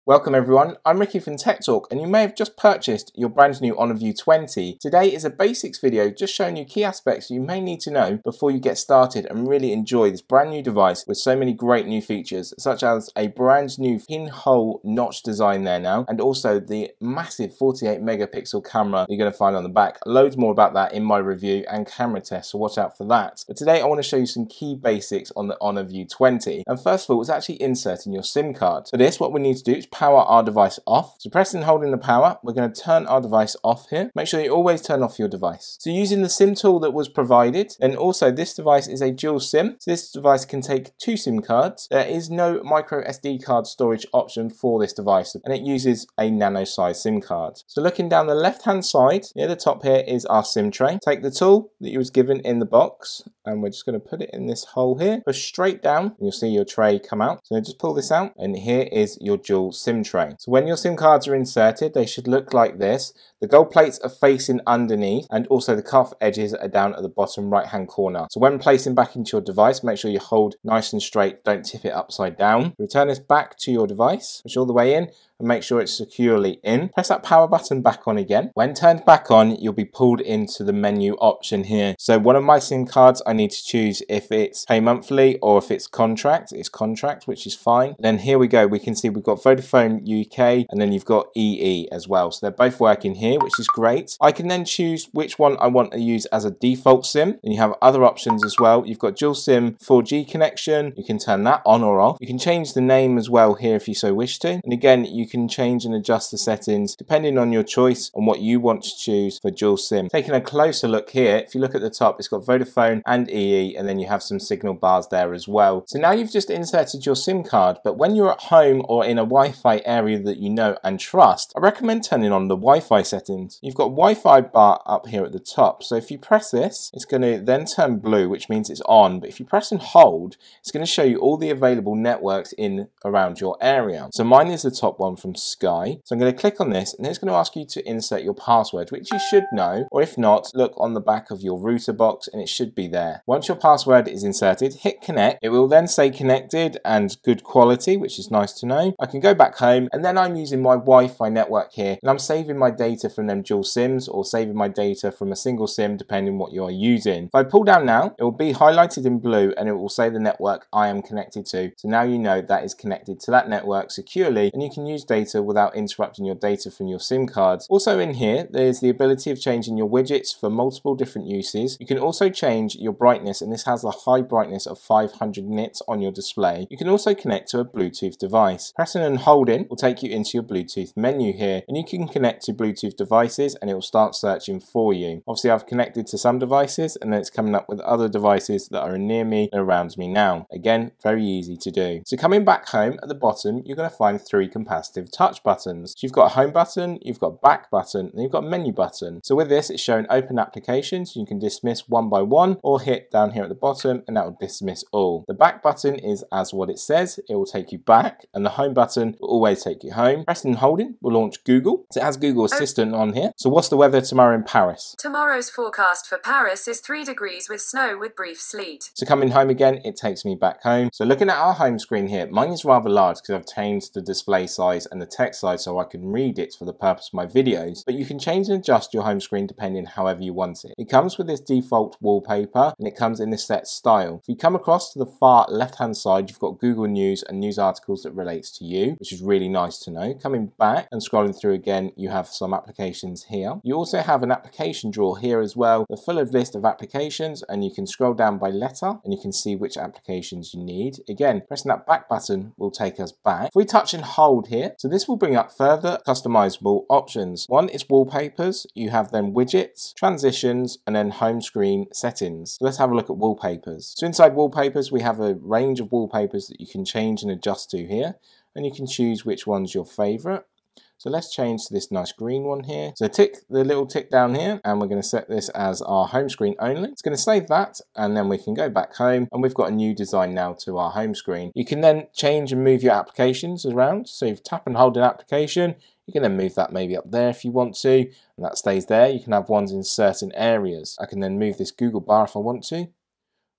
Welcome everyone, I'm Ricky from Tech Talk and you may have just purchased your brand new Honor View 20. Today is a basics video just showing you key aspects you may need to know before you get started and really enjoy this brand new device with so many great new features such as a brand new pinhole notch design there now, and also the massive 48 megapixel camera you're going to find on the back. Loads more about that in my review and camera test, so watch out for that. But today I want to show you some key basics on the Honor View 20. And first of all, it's actually inserting your SIM card. For this, what we need to do is power our device off. So pressing and holding the power, we're going to turn our device off here. Make sure you always turn off your device. So using the SIM tool that was provided, and also this device is a dual SIM. So this device can take 2 SIM cards. There is no micro SD card storage option for this device, and it uses a nano size SIM card. So looking down the left hand side, near the top here is our SIM tray. Take the tool that you was given in the box, and we're just going to put it in this hole here. Push straight down, and you'll see your tray come out. So just pull this out, and here is your dual SIM tray. So when your SIM cards are inserted, they should look like this. The gold plates are facing underneath, and also the cuff edges are down at the bottom right hand corner. So when placing back into your device, make sure you hold nice and straight, don't tip it upside down. Return this back to your device, push all the way in, and make sure it's securely in. Press that power button back on again. When turned back on, you'll be pulled into the menu option here. So one of my SIM cards, I need to choose if it's pay monthly or if it's contract. It's contract, which is fine. Then here we go. We can see we've got Vodafone UK, and then you've got EE as well. So they're both working here, which is great. I can then choose which one I want to use as a default SIM. And you have other options as well. You've got dual SIM 4G connection. You can turn that on or off. You can change the name as well here if you so wish to. And again, you can change and adjust the settings depending on your choice on what you want to choose for dual SIM. Taking a closer look here, if you look at the top, it's got Vodafone and EE, and then you have some signal bars there as well. So now you've just inserted your SIM card, but when you're at home or in a Wi-Fi area that you know and trust, I recommend turning on the Wi-Fi settings. You've got Wi-Fi bar up here at the top, so if you press this, it's going to then turn blue, which means it's on, but if you press and hold, it's going to show you all the available networks in around your area. So mine is the top one from Sky. So I'm going to click on this, and it's going to ask you to insert your password, which you should know, or if not, look on the back of your router box and it should be there. Once your password is inserted, hit connect. It will then say connected and good quality, which is nice to know. I can go back home, and then I'm using my Wi-Fi network here, and I'm saving my data from them dual SIMs or saving my data from a single SIM depending on what you are using. If I pull down now, it will be highlighted in blue and it will say the network I am connected to. So now you know that is connected to that network securely, and you can use data without interrupting your data from your SIM cards. Also in here, there's the ability of changing your widgets for multiple different uses. You can also change your brightness, and this has a high brightness of 500 nits on your display. You can also connect to a Bluetooth device. Pressing and holding will take you into your Bluetooth menu here, and you can connect to Bluetooth devices and it will start searching for you. Obviously I've connected to some devices, and then it's coming up with other devices that are near me and around me now. Again, very easy to do. So coming back home, at the bottom you're going to find 3 capacitive touch buttons. So you've got a home button, you've got back button, and you've got a menu button. So with this, it's showing open applications. You can dismiss one by one, or hit down here at the bottom and that will dismiss all. The back button is as what it says, it will take you back, and the home button will always take you home. Pressing and holding will launch Google. So it has Google Assistant on here. So what's the weather tomorrow in Paris? Tomorrow's forecast for Paris is 3 degrees with snow with brief sleet. So coming home again, it takes me back home. So looking at our home screen here, mine is rather large because I've changed the display size and the text size so I can read it for the purpose of my videos, but you can change and adjust your home screen depending however you want it. It comes with this default wallpaper, and it comes in this set style. If you come across to the far left hand side, you've got Google News and news articles that relates to you, which is really nice to know. Coming back and scrolling through again, you have some applications here. You also have an application drawer here as well, a full of list of applications, and you can scroll down by letter and you can see which applications you need. Again, pressing that back button will take us back. If we touch and hold here, so this will bring up further customizable options. One is wallpapers, you have then widgets, transitions, and then home screen settings. So let's have a look at wallpapers. So inside wallpapers, we have a range of wallpapers that you can change and adjust to here, and you can choose which one's your favorite. So let's change to this nice green one here. So tick the little tick down here, and we're going to set this as our home screen only. It's going to save that, and then we can go back home, and we've got a new design now to our home screen. You can then change and move your applications around. So if you tap and hold an application, you can then move that maybe up there if you want to, and that stays there. You can have ones in certain areas. I can then move this Google bar if I want to.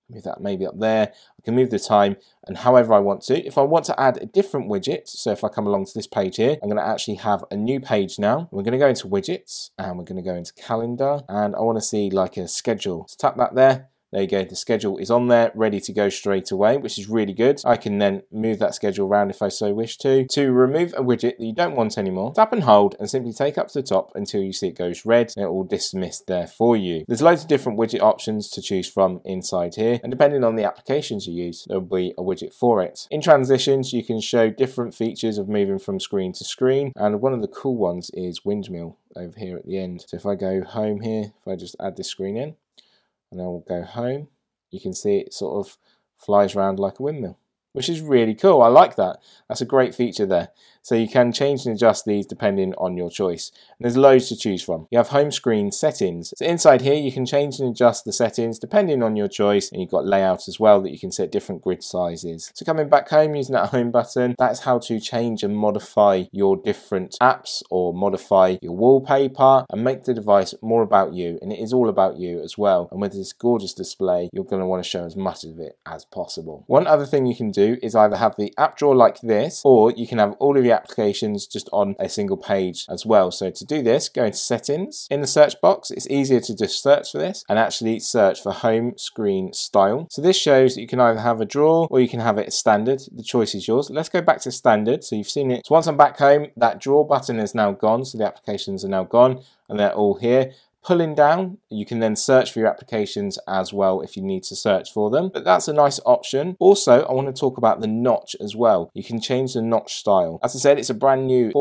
Move that maybe up there. I can move the time and however I want to. If I want to add a different widget, so if I come along to this page here, I'm going to actually have a new page now. We're going to go into widgets and we're going to go into calendar, and I want to see like a schedule. So tap that there. There you go, the schedule is on there, ready to go straight away, which is really good. I can then move that schedule around if I so wish to. To remove a widget that you don't want anymore, tap and hold and simply take up to the top until you see it goes red, and it will dismiss there for you. There's loads of different widget options to choose from inside here, and depending on the applications you use, there will be a widget for it. In transitions, you can show different features of moving from screen to screen, and one of the cool ones is windmill over here at the end. So if I go home here, if I just add this screen in, and then we'll go home, you can see it sort of flies around like a windmill, which is really cool. I like that. That's a great feature there. So you can change and adjust these depending on your choice. And there's loads to choose from. You have home screen settings. So inside here you can change and adjust the settings depending on your choice, and you've got layout as well that you can set different grid sizes. So coming back home using that home button, that's how to change and modify your different apps or modify your wallpaper and make the device more about you. And it is all about you as well. And with this gorgeous display, you're going to want to show as much of it as possible. One other thing you can do is either have the app drawer like this, or you can have all of your applications just on a single page as well. So to do this, go into settings. In the search box, it's easier to just search for this and actually search for home screen style. So this shows that you can either have a drawer or you can have it standard. The choice is yours. Let's go back to standard. So you've seen it. So once I'm back home, that drawer button is now gone. So the applications are now gone and they're all here. Pulling down, you can then search for your applications as well if you need to search for them, but that's a nice option. Also, I want to talk about the notch as well. You can change the notch style. As I said, it's a brand new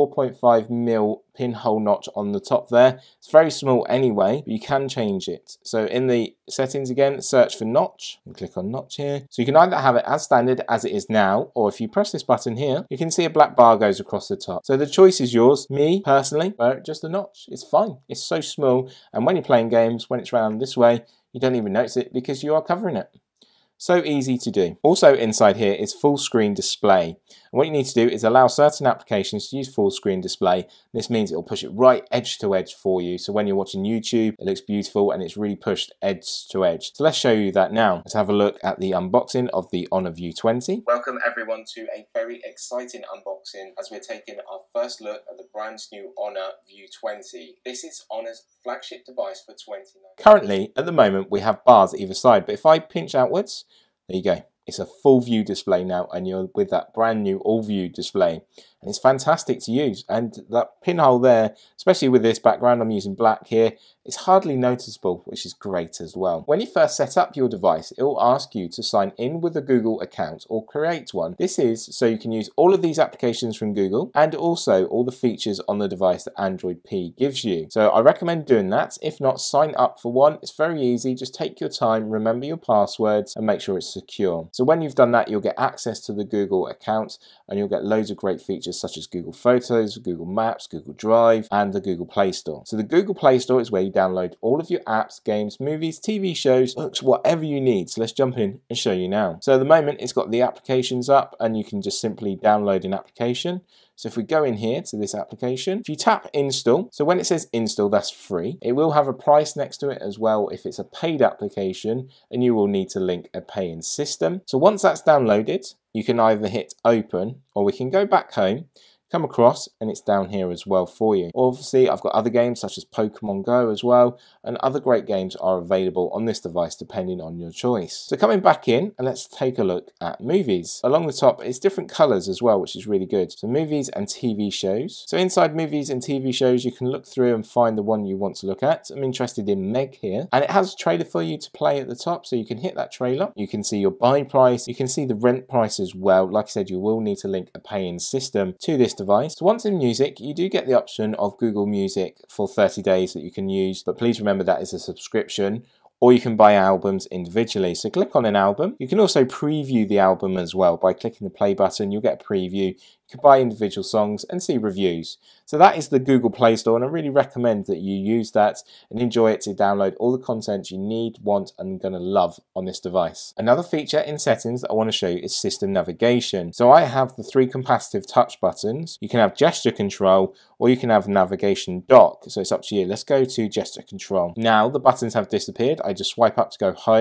4.5mm pinhole notch on the top there. It's very small anyway, but you can change it. So in the settings again, search for notch and click on notch here. So you can either have it as standard as it is now, or if you press this button here, you can see a black bar goes across the top. So the choice is yours. Me, personally, just a notch. It's fine. It's so small. And when you're playing games, when it's round this way, you don't even notice it because you are covering it. So easy to do. Also inside here is full screen display. And what you need to do is allow certain applications to use full screen display. This means it will push it right edge to edge for you. So when you're watching YouTube, it looks beautiful and it's really pushed edge to edge. So let's show you that now. Let's have a look at the unboxing of the Honor View 20. Welcome everyone to a very exciting unboxing as we're taking our first look at the brand new Honor View 20. This is Honor's flagship device for 2019. Currently, at the moment, we have bars either side, but if I pinch outwards, there you go. It's a full view display now, and you're with that brand new all view display. And it's fantastic to use. And that pinhole there, especially with this background, I'm using black here, it's hardly noticeable, which is great as well. When you first set up your device, it will ask you to sign in with a Google account or create one. This is so you can use all of these applications from Google and also all the features on the device that Android P gives you. So I recommend doing that. If not, sign up for one. It's very easy. Just take your time, remember your passwords and make sure it's secure. So when you've done that, you'll get access to the Google account and you'll get loads of great features such as Google Photos, Google Maps, Google Drive, and the Google Play Store. So the Google Play Store is where you download all of your apps, games, movies, TV shows, books, whatever you need. So let's jump in and show you now. So at the moment, it's got the applications up and you can just simply download an application. So if we go in here to this application, if you tap install, so when it says install, that's free. It will have a price next to it as well if it's a paid application, and you will need to link a pay-in system. So once that's downloaded, you can either hit open or we can go back home, come across, and it's down here as well for you. Obviously, I've got other games such as Pokemon Go as well, and other great games are available on this device depending on your choice. So coming back in, and let's take a look at movies. Along the top, it's different colors as well, which is really good. So movies and TV shows. So inside movies and TV shows, you can look through and find the one you want to look at. I'm interested in Meg here, and it has a trailer for you to play at the top, so you can hit that trailer. You can see your buy price, you can see the rent price as well. Like I said, you will need to link a pay-in system to this device. So once in music, you do get the option of Google Music for 30 days that you can use, but please remember that is a subscription, or you can buy albums individually. So click on an album. You can also preview the album as well. By clicking the play button, you'll get a preview. You can buy individual songs and see reviews. So that is the Google Play Store, and I really recommend that you use that and enjoy it to download all the content you need, want, and gonna love on this device. Another feature in settings that I want to show you is system navigation. So I have the 3 capacitive touch buttons. You can have gesture control or you can have navigation dock. So it's up to you. Let's go to gesture control. Now the buttons have disappeared. I just swipe up to go home,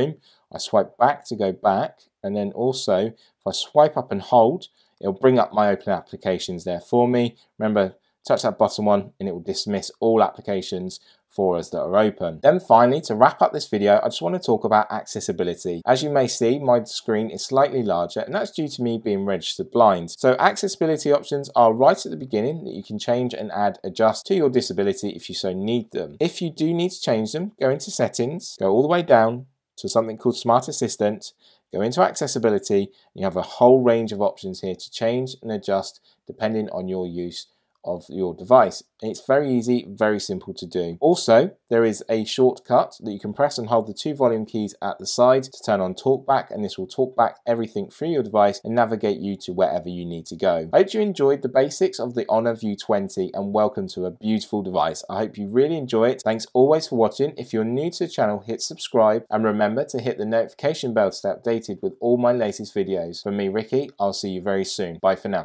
I swipe back to go back, and then also if I swipe up and hold, it'll bring up my open applications there for me. Remember, touch that bottom one and it will dismiss all applications for us that are open. Then finally, to wrap up this video, I just want to talk about accessibility. As you may see, my screen is slightly larger, and that's due to me being registered blind. So accessibility options are right at the beginning that you can change and add, adjust to your disability if you so need them. If you do need to change them, go into settings, go all the way down to something called Smart Assistant, go into accessibility, and you have a whole range of options here to change and adjust depending on your use of your device. It's very easy, very simple to do. Also, there is a shortcut that you can press and hold the 2 volume keys at the side to turn on talkback, and this will talk back everything through your device and navigate you to wherever you need to go. I hope you enjoyed the basics of the Honor View 20 and welcome to a beautiful device. I hope you really enjoy it. Thanks always for watching. If you're new to the channel, hit subscribe and remember to hit the notification bell to stay updated with all my latest videos. From me, Ricky, I'll see you very soon. Bye for now.